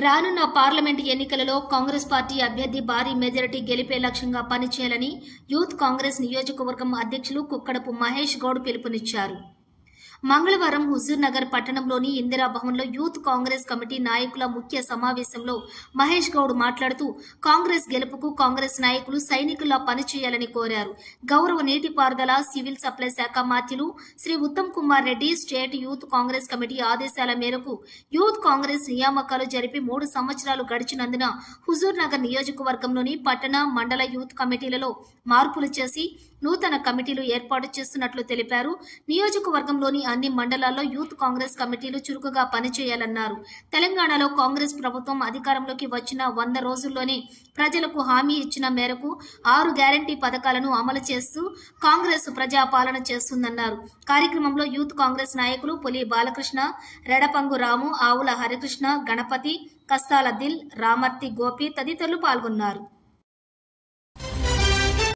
రానున్న పార్లమెంట్ ఎన్నికలలో కాంగ్రెస్ పార్టీ అభ్యర్థి భారీ మెజారిటీ గెలిపే లక్ష్యంగా పనిచేయాలని యూత్ కాంగ్రెస్ నియోజకవర్గం అధ్యక్షులు కుక్కడపు మహేష్ గౌడ్ పిలుపునిచ్చారు. మంగళవారం హుజూర్ నగర్ పట్టణంలోని ఇందిరా భవన్లో యూత్ కాంగ్రెస్ కమిటీ నాయకుల ముఖ్య సమావేశంలో మహేష్ గౌడ్ మాట్లాడుతూ కాంగ్రెస్ గెలుపుకు కాంగ్రెస్ నాయకులు సైనికుల్లా పనిచేయాలని కోరారు. గౌరవ నీటిపారుదల సివిల్ సప్లై శాఖ మంత్రులు Shri Uttam Kumar Reddy state youth Congress committee ఆదేశాల మేరకు యూత్ కాంగ్రెస్ నియామకాలు జరిపి 3 సంవత్సరాలు గడిచినందున హుజూర్ నగర్ నియోజకవర్గంలోని పట్టణ మండల యూత్ కమిటీలలో మార్పులు చేసి నూతన కమిటీలు ఏర్పాటు చేస్తున్నట్లు తెలిపారు. నియోజకవర్గంలోని అన్ని మండలాల్లో యూత్ కాంగ్రెస్ కమిటీలు చురుకుగా పనిచేయాలన్నారు. తెలంగాణలో కాంగ్రెస్ ప్రభుత్వం అధికారంలోకి వచ్చిన 100 రోజుల్లోనే ప్రజలకు హామీ ఇచ్చిన మేరకు 6 గ్యారంటీ పథకాలను అమలు చేస్తూ కాంగ్రెస్ ప్రజాపాలన చేస్తుందన్నారు. కార్యక్రమంలో యూత్ కాంగ్రెస్ నాయకులు పులి బాలకృష్ణ, రెడపంగు రాము, ఆవుల హరికృష్ణ, గణపతి, కస్తాల దిల్, రామర్తి గోపి తదితరులు పాల్గొన్నారు.